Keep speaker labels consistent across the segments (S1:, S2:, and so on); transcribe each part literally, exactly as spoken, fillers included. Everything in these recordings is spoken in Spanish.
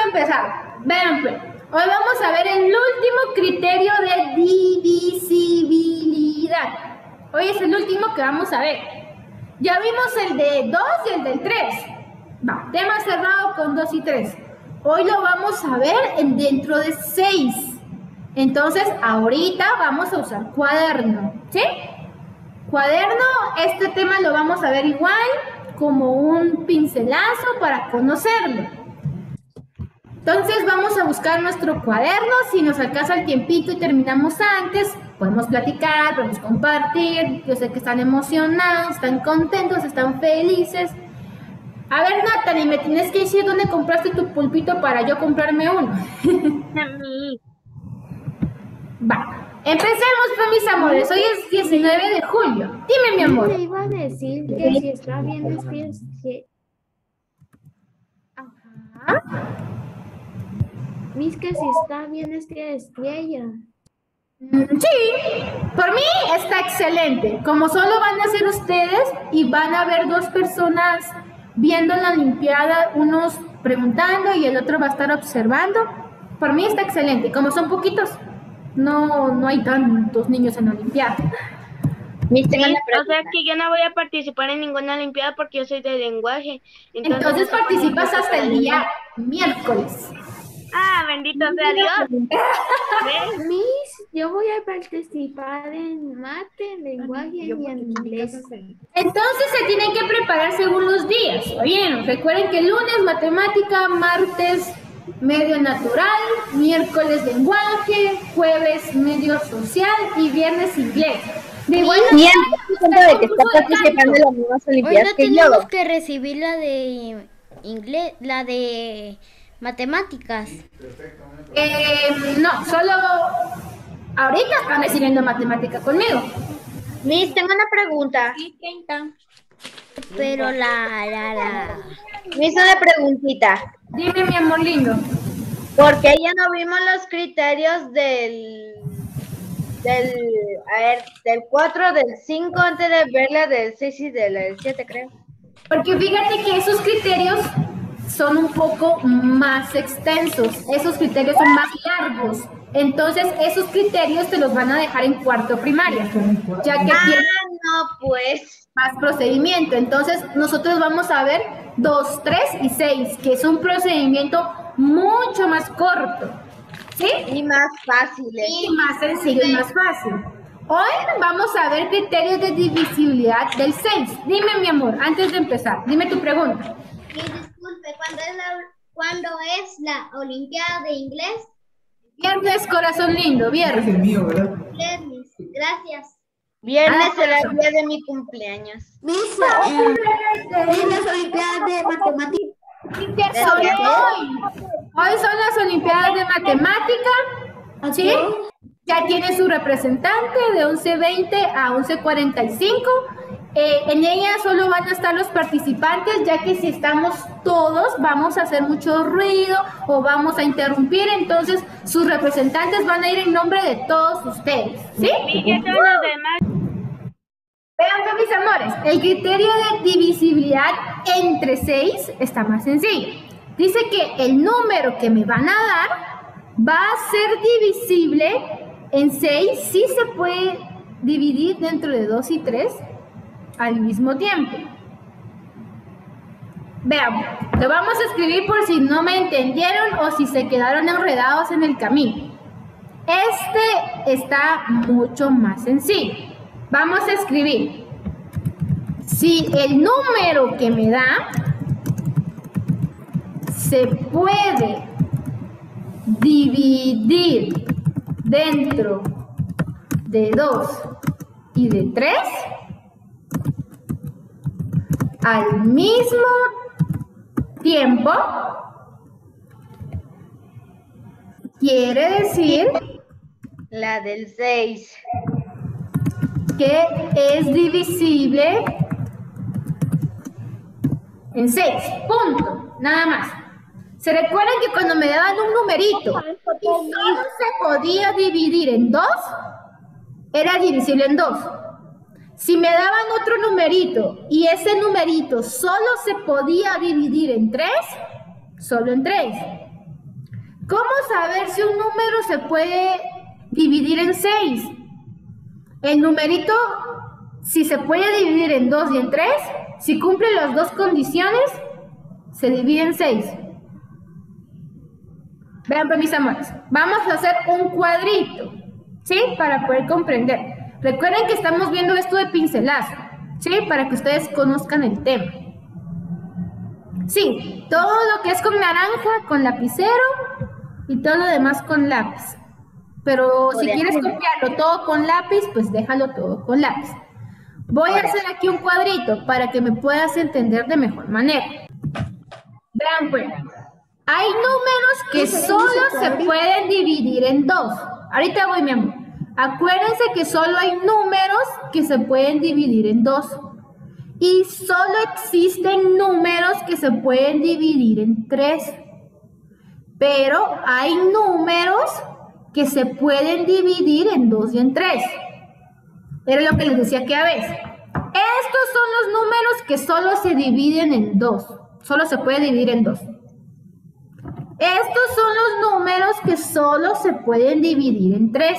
S1: empezar. Vean pues, hoy vamos a ver el último criterio de divisibilidad. Hoy es el último que vamos a ver. Ya vimos el de dos y el del tres. Va, tema cerrado con dos y tres. Hoy lo vamos a ver en dentro de seis. Entonces, ahorita vamos a usar cuaderno, ¿sí? Cuaderno, este tema lo vamos a ver igual, como un pincelazo para conocerlo. Entonces vamos a buscar nuestro cuaderno, si nos alcanza el tiempito y terminamos antes, podemos platicar, podemos compartir, yo sé que están emocionados, están contentos, están felices. A ver, Natalie, me tienes que decir dónde compraste tu pulpito para yo comprarme uno.
S2: A mí.
S1: Va. Empecemos, pues, mis amores. Hoy es diecinueve de julio. Dime, mi amor.
S3: Te iba a decir que si está bien escrito. Si...
S1: Ajá.
S3: Mis que si está bien escrita estrella.
S1: Sí, por mí está excelente. Como solo van a ser ustedes y van a haber dos personas viendo la Olimpiada, unos preguntando y el otro va a estar observando, por mí está excelente. Como son poquitos, no, no hay tantos niños en la Olimpiada.
S2: Sí, o sea que yo no voy a participar en ninguna Olimpiada porque yo soy de lenguaje.
S1: Entonces, entonces participas hasta el día miércoles.
S2: Ah, bendito sea Dios.
S3: Miss, yo voy a participar en mate, en lenguaje y en inglés.
S1: Entonces se tienen que preparar según los días. Oye, recuerden que lunes matemática, martes medio natural, miércoles lenguaje, jueves medio social y viernes inglés. De igual
S4: manera, de que está participando en las mismas Olimpiadas.
S5: Hoy no
S4: que
S5: tenemos
S4: yo.
S5: que recibir la de inglés, la de matemáticas.
S1: Eh, no, solo ahorita están recibiendo matemática conmigo.
S4: Miss, tengo una pregunta.
S5: Pero la, la, la...
S4: Miss, una preguntita.
S1: Dime, mi amor lindo.
S4: ¿Por qué ya no vimos los criterios del, del, a ver, del cuatro, del cinco, antes de ver la del seis y de la del siete, creo?
S1: Porque fíjate que esos criterios son un poco más extensos, esos criterios son más largos, entonces esos criterios te los van a dejar en cuarto primaria, ya que
S4: ah,
S1: tienen
S4: no, pues.
S1: más procedimiento. Entonces nosotros vamos a ver dos, tres y seis, que es un procedimiento mucho más corto, ¿sí?
S4: Y más fácil.
S1: Y más sencillo y más fácil. Hoy vamos a ver criterios de divisibilidad del seis. Dime, mi amor, antes de empezar, dime tu pregunta.
S6: Sí, disculpe, ¿cuándo es, la, ¿cuándo es la Olimpiada de Inglés?
S1: Viernes, corazón lindo, viernes.
S7: Es el mío, ¿verdad?
S6: Viernes, gracias.
S4: Viernes
S1: Ah,
S4: es el día de mi cumpleaños.
S3: Miss, eh, las Olimpiadas de Matemáticas.
S1: Son hoy. Hoy son las Olimpiadas de Matemática. ¿Sí? Ya tiene su representante de once veinte a once cuarenta y cinco. Eh, en ella solo van a estar los participantes, ya que si estamos todos vamos a hacer mucho ruido o vamos a interrumpir, entonces sus representantes van a ir en nombre de todos ustedes, ¿sí?
S2: ¿Y qué son los demás?
S1: Vean, pues, mis amores, el criterio de divisibilidad entre seis está más sencillo. Dice que el número que me van a dar va a ser divisible en seis, sí se puede dividir dentro de dos y tres al mismo tiempo. Veamos, lo vamos a escribir por si no me entendieron o si se quedaron enredados en el camino. Este está mucho más sencillo. Vamos a escribir: si el número que me da se puede dividir dentro de dos y de tres al mismo tiempo, quiere decir
S4: La del seis.
S1: que es divisible en seis, punto, nada más. ¿Se recuerdan que cuando me daban un numerito y solo se podía dividir en dos, era divisible en dos? Si me daban otro numerito y ese numerito solo se podía dividir en tres, solo en tres. ¿Cómo saber si un número se puede dividir en seis? El numerito, si se puede dividir en dos y en tres, si cumple las dos condiciones, se divide en seis. Vean, pues, mis amores, vamos a hacer un cuadrito, ¿sí? Para poder comprender. Recuerden que estamos viendo esto de pincelazo, ¿sí? Para que ustedes conozcan el tema. Sí, todo lo que es con naranja, con lapicero y todo lo demás con lápiz. Pero si quieres copiarlo todo con lápiz, pues déjalo todo con lápiz. Voy a hacer aquí un cuadrito para que me puedas entender de mejor manera. Vean, pues, hay números que solo se pueden dividir en dos. Ahorita voy, mi amor. Acuérdense que solo hay números que se pueden dividir en dos. Y solo existen números que se pueden dividir en tres. Pero hay números que se pueden dividir en dos y en tres. Era lo que les decía que a veces. Estos son los números que solo se dividen en dos. Solo se puede dividir en dos. Estos son los números que solo se pueden dividir en tres.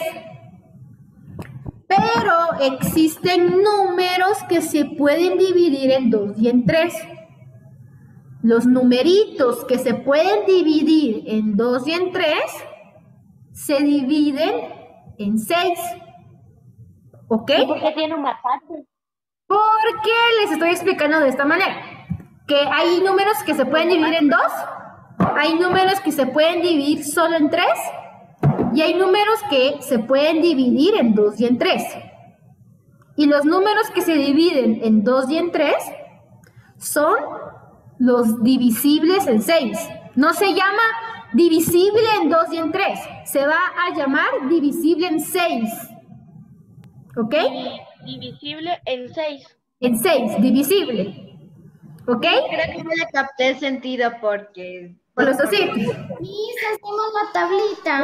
S1: Pero existen números que se pueden dividir en dos y en tres. Los numeritos que se pueden dividir en dos y en tres se dividen en seis. ¿Ok?
S2: ¿Por qué tiene un bastante?
S1: Porque les estoy explicando de esta manera. Que hay números que se pueden dividir en dos. Hay números que se pueden dividir solo en tres. Y hay números que se pueden dividir en dos y en tres. Y los números que se dividen en dos y en tres son los divisibles en seis. No se llama divisible en dos y en tres. Se va a llamar divisible en seis. ¿Ok?
S2: Divisible en seis.
S1: En seis, divisible. ¿Ok?
S4: Creo que no le capté el sentido porque...
S1: Por los ositos.
S6: Mis, hacemos la tablita.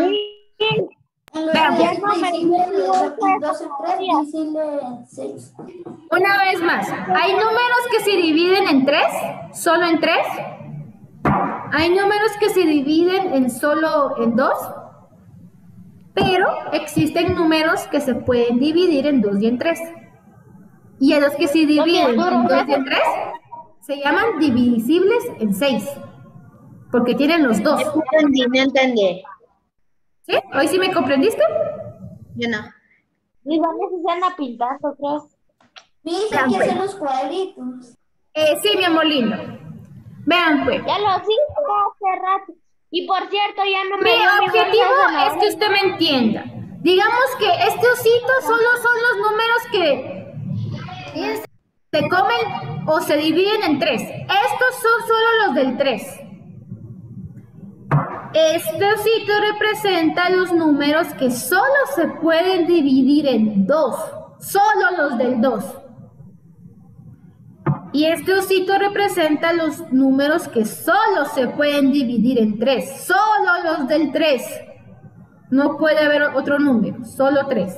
S1: Una vez más, ¿hay números que se dividen en tres? ¿Solo en tres? ¿Hay números que se dividen en solo en dos? Pero existen números que se pueden dividir en dos y en tres. Y a los que se dividen en dos y en tres se llaman divisibles en seis. Porque tienen los dos.
S4: No entendí, no entendí.
S1: ¿Sí? ¿Hoy sí me comprendiste?
S4: Yo no.
S2: Y van a hacer una pintazo, creo.
S3: Dice que hacer los cuadritos.
S1: Eh, sí, mi amor lindo. Vean, pues.
S2: Ya lo hice hace rato. Y por cierto, ya no me
S1: Mi
S2: dio mi
S1: objetivo
S2: bolsa,
S1: es que usted me entienda. Digamos que este osito solo son los números que se comen o se dividen en tres. Estos son solo los del tres. Este osito representa los números que solo se pueden dividir en dos. Solo los del dos. Y este osito representa los números que solo se pueden dividir en tres. Solo los del tres. No puede haber otro número, solo tres.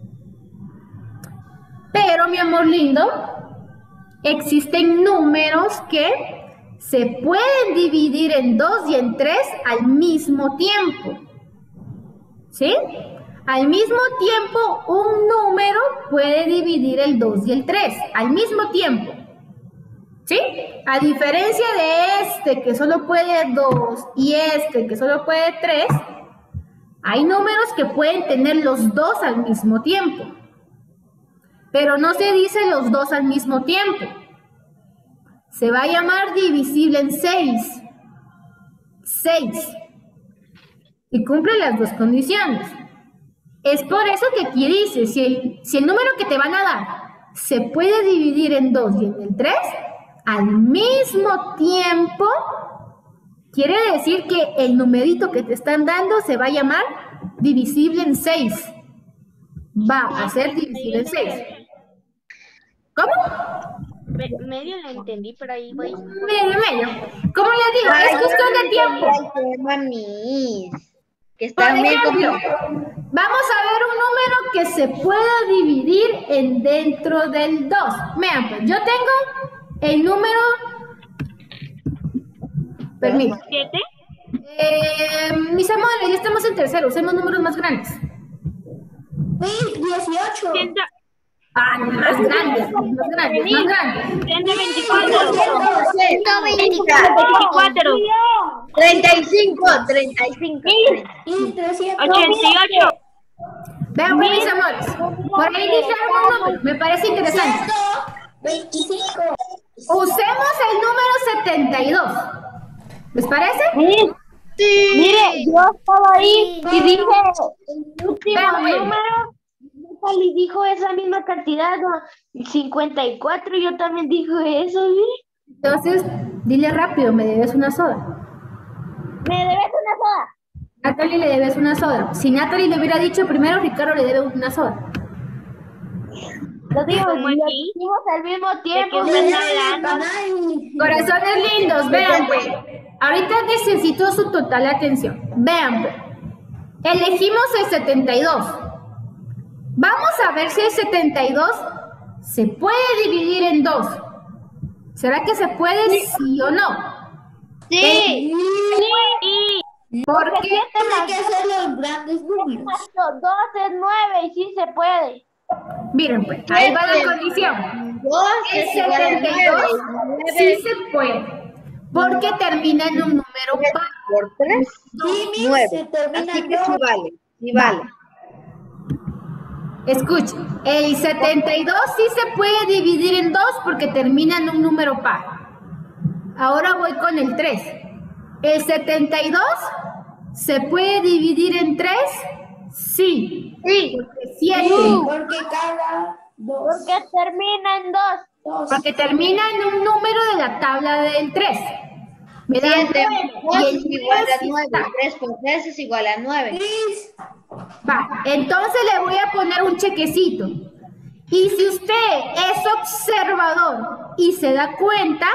S1: Pero, mi amor lindo, existen números que se pueden dividir en dos y en tres al mismo tiempo. ¿Sí? Al mismo tiempo, un número puede dividir el dos y el tres. Al mismo tiempo. ¿Sí? A diferencia de este que solo puede dos y este que solo puede tres, hay números que pueden tener los dos al mismo tiempo. Pero no se dice los dos al mismo tiempo. Se va a llamar divisible en seis. seis. Y cumple las dos condiciones. Es por eso que aquí dice, si el, si el número que te van a dar se puede dividir en dos y en el tres, al mismo tiempo, quiere decir que el numerito que te están dando se va a llamar divisible en seis. Va a ser divisible en seis. ¿Cómo?
S2: Me, medio lo entendí, pero ahí voy.
S1: Medio, medio. ¿Cómo les digo? Es cuestión de tiempo.
S4: Mis, que
S1: Por
S4: están bien
S1: ejemplo,
S4: complicados.
S1: vamos a ver un número que se pueda dividir en dentro del dos. Vean, pues yo tengo el número... Permítame.
S2: ¿Siete?
S1: Eh, mis amores, ya estamos en tercero. Usemos números más grandes.
S3: dieciocho.
S1: Ah, más grandes, más grandes, más grandes.
S2: ciento veinticuatro.
S5: ciento veinticuatro.
S4: treinta y cinco, treinta y cinco.
S2: ochenta y ocho.
S1: Vean, pues, mis amores. Por ahí dije algún número. Me parece interesante.
S3: veinticinco.
S1: Usemos el número setenta y dos. ¿Les parece?
S4: Sí.
S2: Mire, yo estaba ahí y dije el último
S1: Vean, pues.
S2: número. Y dijo esa misma cantidad, ¿no? cincuenta y cuatro, yo también dijo eso, ¿sí?
S1: Entonces, dile rápido, me debes una soda.
S2: ¿Me debes una soda?
S1: Natalie le debes una soda. Si Natalie le hubiera dicho primero, Ricardo le debe una soda.
S2: Lo digo, lo dijimos al mismo tiempo.
S1: Corazones lindos, vean, pues. Ahorita necesito su total atención. Vean, pues. Elegimos el setenta y dos. Vamos a ver si el setenta y dos se puede dividir en dos. ¿Será que se puede, sí o no?
S4: Sí.
S2: Sí.
S1: ¿Por qué?
S3: Tiene que ser los grandes números.
S2: dos es nueve y sí se puede.
S1: Miren, pues, ahí va la condición.
S4: Dos
S1: El
S4: es igual a
S1: setenta y dos
S4: nueve.
S1: sí se puede, porque termina en un número par.
S4: Por tres,
S3: Sí, Miss,
S4: nueve.
S3: se termina
S4: Así
S3: en
S4: que sí
S3: dos.
S4: vale. Sí vale.
S1: Escuchen, el setenta y dos sí se puede dividir en dos porque termina en un número par. Ahora voy con el tres. ¿El setenta y dos se puede dividir en tres? Sí.
S4: Sí.
S1: siete.
S3: Porque cada dos.
S2: Porque termina en dos.
S3: dos.
S1: Porque termina en un número de la tabla del tres. Me dan
S4: Siete
S1: nueve,
S4: por dos
S1: y el
S4: es igual a
S1: diez sí
S4: nueve.
S1: está.
S4: Tres por tres es igual a nueve.
S3: Miss,
S1: Va, entonces le voy a poner un chequecito. Y si usted es observador y se da cuenta,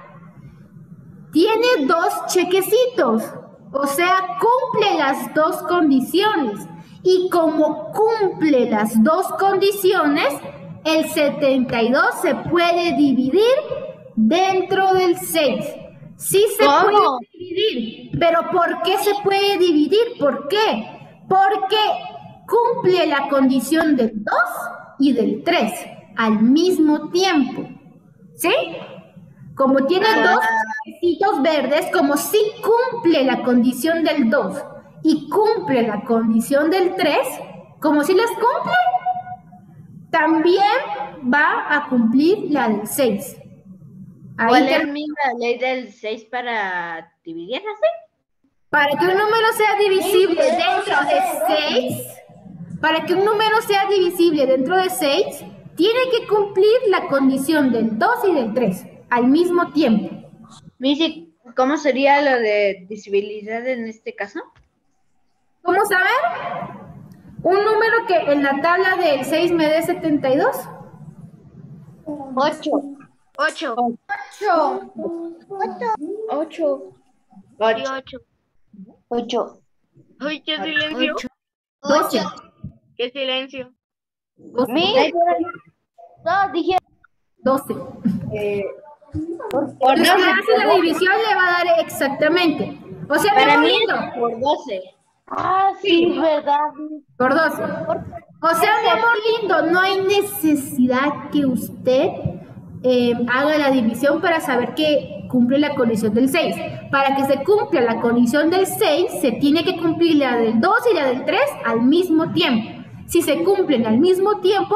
S1: tiene dos chequecitos. O sea, cumple las dos condiciones. Y como cumple las dos condiciones, el setenta y dos se puede dividir dentro del seis. Sí se
S4: ¿Cómo?
S1: puede dividir. ¿Pero por qué se puede dividir? ¿Por qué? Porque cumple la condición del dos y del tres al mismo tiempo. ¿Sí? Como tiene dos chequecitos verdes, como sí cumple la condición del dos y cumple la condición del tres, como si las cumple, también va a cumplir la del seis. Ahí
S4: ¿Cuál
S1: te-
S4: es mi la ley del seis para dividir así?
S1: Para que un número sea divisible
S3: Sí,
S1: dentro
S3: podemos
S1: de
S3: hacerlo.
S1: seis, para que un número sea divisible dentro de seis, tiene que cumplir la condición del dos y del tres al mismo tiempo.
S4: Missy, ¿cómo sería lo de visibilidad en este caso?
S1: ¿Cómo saber? Un número que en la tabla del seis me dé setenta y dos.
S2: Ocho. Ocho.
S1: ocho.
S2: Ocho.
S4: Ocho.
S2: Ocho. Ocho. Ay, qué silencio.
S1: doce.
S2: Qué silencio.
S1: doce.
S4: Ay, por ahí.
S2: No, dije.
S1: doce.
S4: Eh,
S1: Por
S4: por
S1: si
S4: doce.
S1: hace la división le va a dar exactamente. O sea,
S4: Para
S1: mi
S4: mí
S1: amorcito,
S4: es por doce.
S2: Ah, sí, verdad.
S1: por doce. O sea, mi amor lindo, no hay necesidad que usted eh, haga la división para saber que cumple la condición del seis. Para que se cumpla la condición del seis, se tiene que cumplir la del dos y la del tres al mismo tiempo. Si se cumplen al mismo tiempo,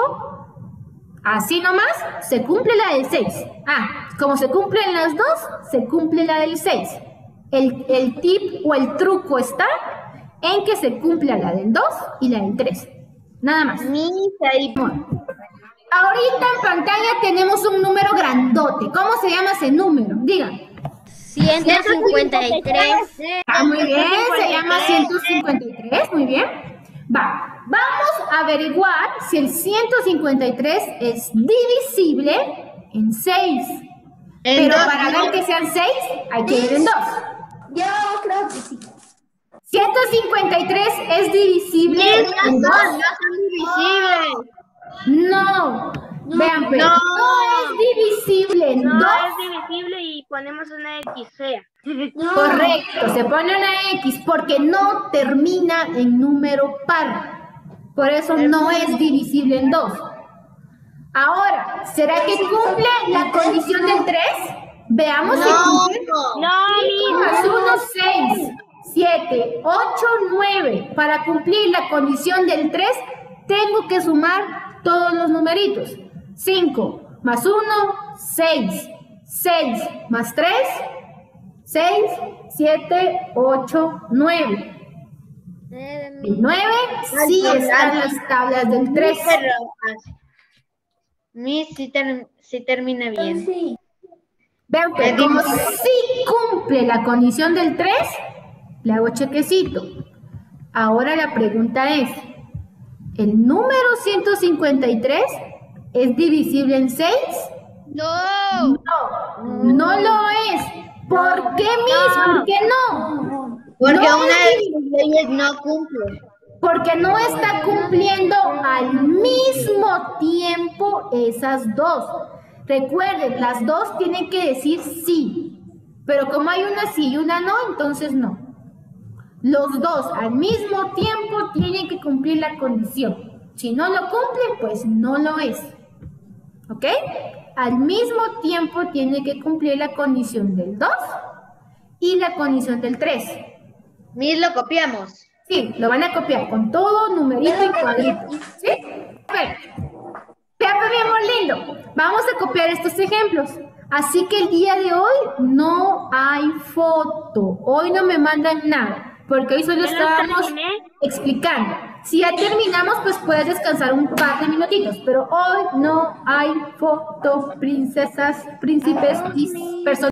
S1: así nomás, se cumple la del seis. Ah, como se cumplen las dos, se cumple la del seis. El, el tip o el truco está en que se cumpla la del dos y la del tres. Nada más.
S4: Miss, ahí.
S1: Ahorita en pantalla tenemos un número grandote. ¿Cómo se llama ese número? Digan.
S5: ciento cincuenta y tres.
S1: Ah, muy bien, se llama ciento cincuenta y tres, muy bien. Va, vamos a averiguar si el ciento cincuenta y tres es divisible en seis.
S4: En
S1: Pero
S4: dos,
S1: para
S4: ¿no?
S1: ver que sean seis, hay que ver en dos.
S3: Yo creo que sí.
S1: ciento cincuenta y tres es divisible
S4: Miss, no
S1: en
S4: son,
S1: dos.
S4: no son divisibles.
S1: No. Vean, pues,
S4: no.
S1: no es divisible en
S2: No
S1: dos.
S2: es divisible y ponemos una X fea.
S1: Correcto, se pone una X porque no termina en número par. Por eso no es divisible en dos. Ahora, ¿será que cumple la condición del tres? Veamos si cumple.
S2: No,
S1: cinco más uno, seis. siete, ocho, nueve. Para cumplir la condición del tres, tengo que sumar todos los numeritos. cinco más uno, seis. seis más tres, seis, siete, ocho, nueve. El nueve sí está en las tablas del tres.
S4: Mi sí, ter- sí termina bien.
S3: Sí.
S1: Vean que como sí cumple la condición del tres, le hago chequecito. Ahora la pregunta es, ¿el número ciento cincuenta y tres es divisible en seis?
S5: No.
S1: No, no lo es. ¿Por qué, Miss? ¿Por qué no?
S4: Porque
S1: No
S4: una
S1: es
S4: de sus leyes no cumple.
S1: Porque no está cumpliendo al mismo tiempo esas dos. Recuerden, las dos tienen que decir sí. Pero como hay una sí y una no, entonces no. Los dos al mismo tiempo tienen que cumplir la condición. Si no lo cumplen, pues no lo es. ¿Ok? Al mismo tiempo tiene que cumplir la condición del dos y la condición del tres.
S4: Mis lo copiamos.
S1: Sí, lo van a copiar con todo, numerito y cuadrito. ¿Sí? Perfecto. Vean bien muy lindo. Vamos a copiar estos ejemplos. Así que el día de hoy no hay foto. Hoy no me mandan nada, porque hoy solo estábamos explicando. Si ya terminamos, pues puedes descansar un par de minutitos, pero hoy no hay foto, princesas, príncipes y personas.